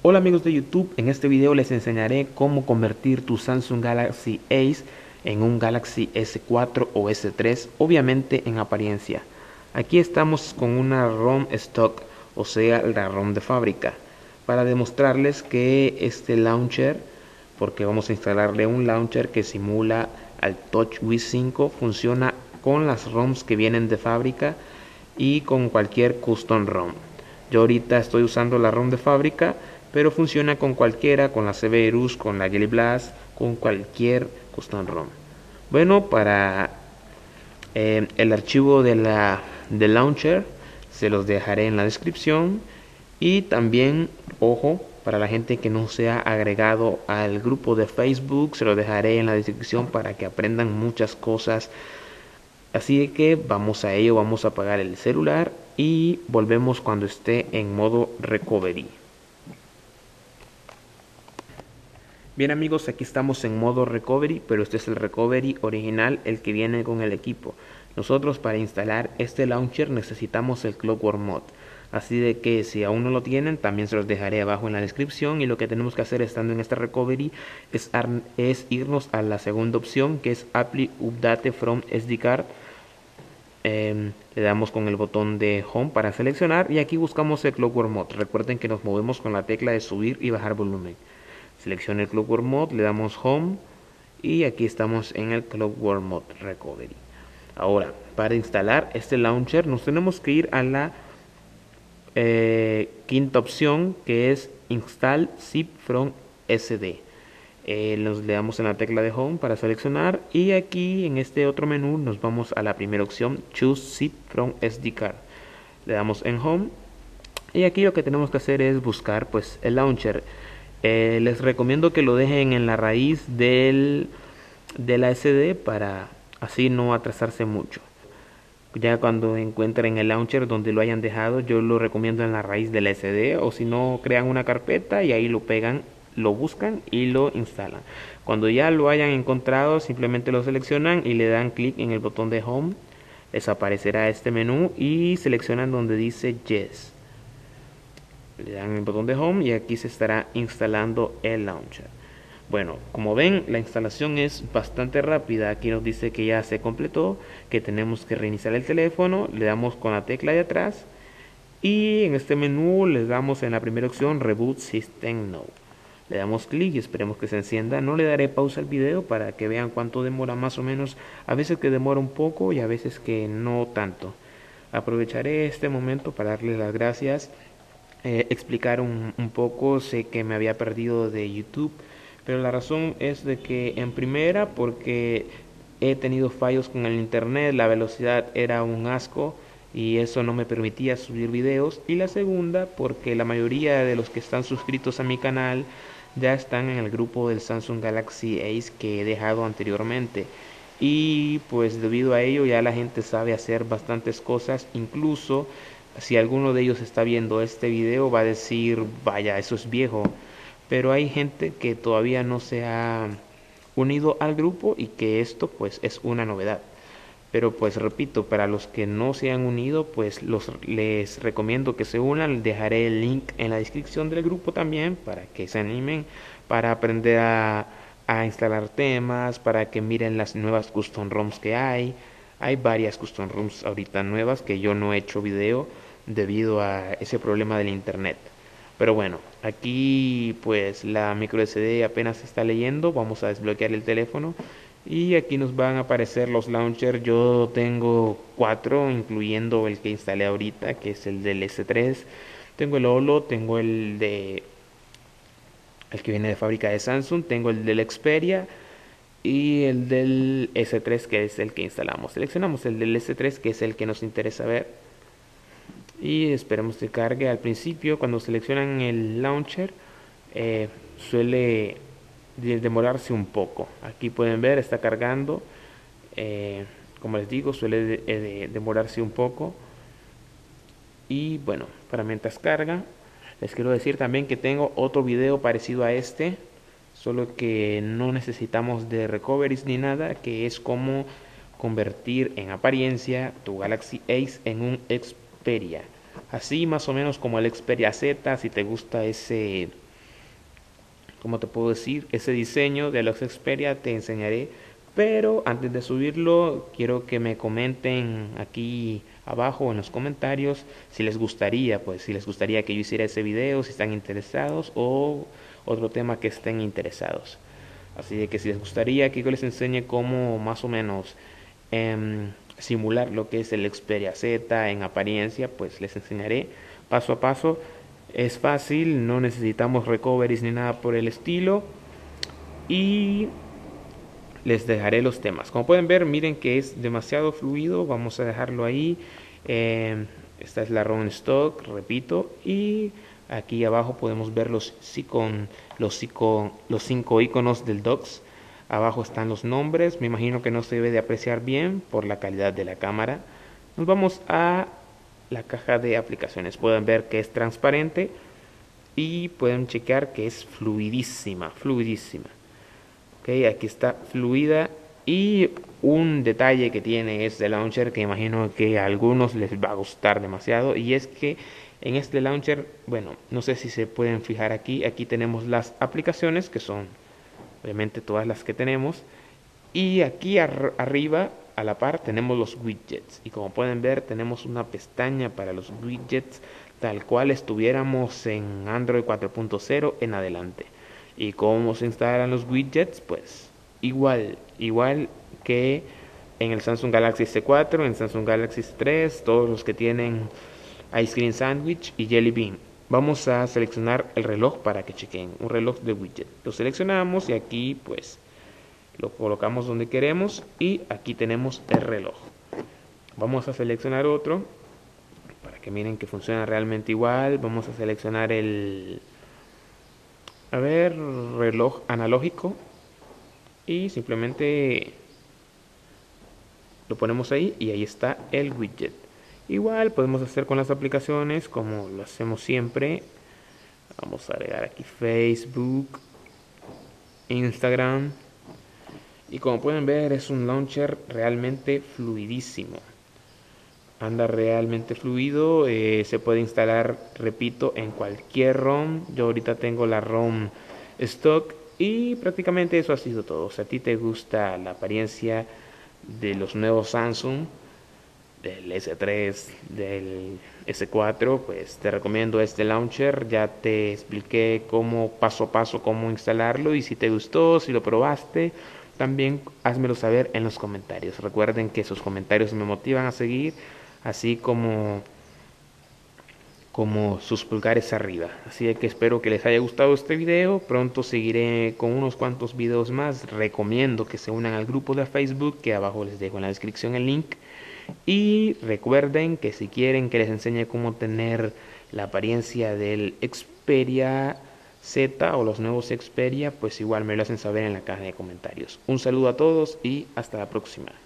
Hola amigos de YouTube, en este video les enseñaré cómo convertir tu Samsung Galaxy Ace en un Galaxy S4 o S3, obviamente en apariencia. Aquí estamos con una ROM stock, o sea la ROM de fábrica, para demostrarles que este launcher, porque vamos a instalarle un launcher que simula al TouchWiz 5, funciona con las ROMs que vienen de fábrica y con cualquier custom ROM. Yo ahorita estoy usando la ROM de fábrica, pero funciona con cualquiera, con la Severus, con la Jelly Blast, con cualquier custom ROM. Bueno, para el archivo del launcher se los dejaré en la descripción, y también, ojo, para la gente que no se ha agregado al grupo de Facebook, se los dejaré en la descripción para que aprendan muchas cosas. Así que vamos a ello, vamos a apagar el celular y volvemos cuando esté en modo recovery. Bien amigos, aquí estamos en modo recovery, pero este es el recovery original, el que viene con el equipo. Nosotros para instalar este launcher necesitamos el Clockwork Mod. Así de que si aún no lo tienen, también se los dejaré abajo en la descripción, y lo que tenemos que hacer estando en este recovery es irnos a la segunda opción, que es Apply Update from SD Card. Le damos con el botón de Home para seleccionar, y aquí buscamos el Clockwork Mod. Recuerden que nos movemos con la tecla de subir y bajar volumen. Seleccione el Clockwork Mod, le damos Home y aquí estamos en el Clockwork Mod Recovery. Ahora, para instalar este launcher nos tenemos que ir a la quinta opción, que es Install Zip from SD. Nos le damos en la tecla de Home para seleccionar, y aquí en este otro menú nos vamos a la primera opción, Choose Zip from SD Card. Le damos en Home, y aquí lo que tenemos que hacer es buscar pues el launcher. Les recomiendo que lo dejen en la raíz de la SD para así no atrasarse mucho. Ya cuando encuentren el launcher donde lo hayan dejado, yo lo recomiendo en la raíz de la SD, o si no, crean una carpeta y ahí lo pegan, lo buscan y lo instalan. Cuando ya lo hayan encontrado, simplemente lo seleccionan y le dan clic en el botón de Home. Les aparecerá este menú y seleccionan donde dice Yes. Le dan el botón de Home y aquí se estará instalando el launcher. Bueno, como ven, la instalación es bastante rápida. Aquí nos dice que ya se completó, que tenemos que reiniciar el teléfono. Le damos con la tecla de atrás y en este menú le damos en la primera opción Reboot System Now. Le damos clic y esperemos que se encienda. No le daré pausa al video para que vean cuánto demora más o menos. A veces que demora un poco y a veces que no tanto. Aprovecharé este momento para darles las gracias, explicar un poco. Sé que me había perdido de YouTube, pero la razón es de que en primera porque he tenido fallos con el internet, la velocidad era un asco y eso no me permitía subir videos, y la segunda porque la mayoría de los que están suscritos a mi canal ya están en el grupo del Samsung Galaxy Ace que he dejado anteriormente, y pues debido a ello ya la gente sabe hacer bastantes cosas. Incluso si alguno de ellos está viendo este video va a decir, vaya, eso es viejo, pero hay gente que todavía no se ha unido al grupo y que esto pues es una novedad. Pero pues repito, para los que no se han unido, pues les recomiendo que se unan. Dejaré el link en la descripción del grupo también para que se animen, para aprender a instalar temas, para que miren las nuevas custom ROMs que hay. Hay varias custom ROMs ahorita nuevas que yo no he hecho video debido a ese problema del internet. Pero bueno, aquí pues la micro SD apenas se está leyendo. Vamos a desbloquear el teléfono y aquí nos van a aparecer los launchers. Yo tengo 4, incluyendo el que instalé ahorita, que es el del S3. Tengo el Olo, tengo el que viene de fábrica de Samsung, tengo el del Xperia y el del S3, que es el que instalamos. Seleccionamos el del S3, que es el que nos interesa ver, y esperemos que cargue. Al principio, cuando seleccionan el launcher, suele demorarse un poco. Aquí pueden ver, está cargando. Como les digo, suele demorarse un poco. Y bueno, para mientras carga, les quiero decir también que tengo otro video parecido a este, solo que no necesitamos de recoveries ni nada, que es cómo convertir en apariencia tu Galaxy Ace en un Xperia. Así más o menos como el Xperia Z, si te gusta ese como te puedo decir, ese diseño de los Xperia te enseñaré. Pero antes de subirlo, quiero que me comenten aquí abajo en los comentarios si les gustaría, pues si les gustaría que yo hiciera ese video, si están interesados, o otro tema que estén interesados. Así de que si les gustaría que yo les enseñe cómo más o menos simular lo que es el Xperia Z en apariencia, pues les enseñaré paso a paso. Es fácil, no necesitamos recoveries ni nada por el estilo. Y les dejaré los temas. Como pueden ver, miren que es demasiado fluido. Vamos a dejarlo ahí. Esta es la ROM stock, repito. Y aquí abajo podemos ver los cinco iconos del docs. Abajo están los nombres. Me imagino que no se debe de apreciar bien por la calidad de la cámara. Nos vamos a la caja de aplicaciones. Pueden ver que es transparente y pueden checar que es fluidísima, fluidísima. Okay, aquí está fluida. Y un detalle que tiene este launcher que imagino que a algunos les va a gustar demasiado, y es que en este launcher, bueno, no sé si se pueden fijar aquí, aquí tenemos las aplicaciones que son obviamente todas las que tenemos, y aquí arriba a la par tenemos los widgets, y como pueden ver tenemos una pestaña para los widgets tal cual estuviéramos en Android 4.0 en adelante. ¿Y cómo se instalan los widgets? Pues igual que en el Samsung Galaxy S4, en Samsung Galaxy S3, todos los que tienen Ice Cream Sandwich y Jelly Bean. Vamos a seleccionar el reloj para que chequen, un reloj de widget. Lo seleccionamos y aquí pues lo colocamos donde queremos, y aquí tenemos el reloj. Vamos a seleccionar otro para que miren que funciona realmente igual. Vamos a seleccionar el reloj analógico y simplemente lo ponemos ahí y ahí está el widget. Igual podemos hacer con las aplicaciones como lo hacemos siempre. Vamos a agregar aquí Facebook, Instagram, y como pueden ver es un launcher realmente fluidísimo. Anda realmente fluido, se puede instalar, repito, en cualquier ROM. Yo ahorita tengo la ROM stock y prácticamente eso ha sido todo. Si a ti te gusta la apariencia de los nuevos Samsung, del S3, del S4, pues te recomiendo este launcher. Ya te expliqué cómo paso a paso cómo instalarlo, y si te gustó, si lo probaste, también házmelo saber en los comentarios. Recuerden que sus comentarios me motivan a seguir, así como sus pulgares arriba. Así que espero que les haya gustado este video. Pronto seguiré con unos cuantos videos más. Recomiendo que se unan al grupo de Facebook, que abajo les dejo en la descripción el link. Y recuerden que si quieren que les enseñe cómo tener la apariencia del Xperia Z o los nuevos Xperia, pues igual me lo hacen saber en la caja de comentarios. Un saludo a todos y hasta la próxima.